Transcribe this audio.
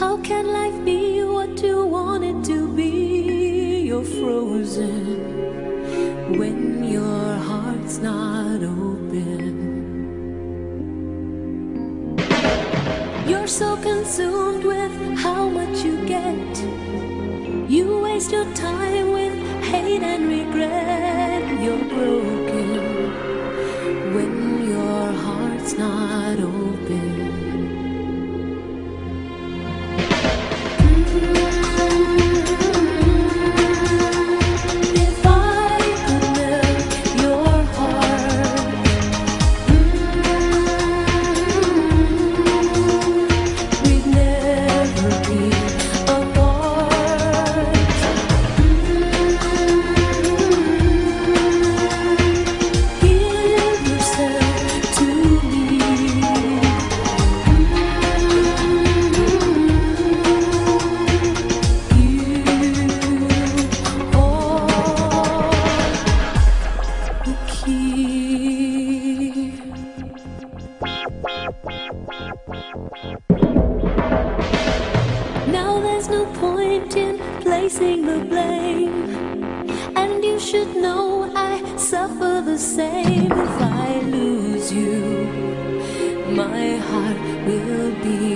How can life be what you want it to be? You're frozen when your heart's not open. You're so consumed with how much you get. You waste your time with hate and regret. You're broken when your heart's not open. If I could melt your heart, we'd never be apart. Give yourself to me. Now there's no point in placing the blame, and you should know I suffer the same. If I lose you, my heart will be